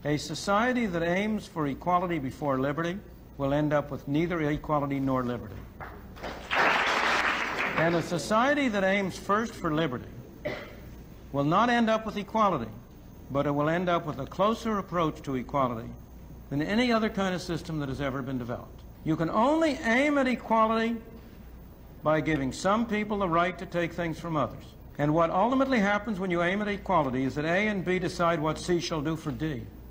A society that aims for equality before liberty will end up with neither equality nor liberty. And a society that aims first for liberty will not end up with equality, but it will end up with a closer approach to equality than any other kind of system that has ever been developed. You can only aim at equality by giving some people the right to take things from others. And what ultimately happens when you aim at equality is that A and B decide what C shall do for D.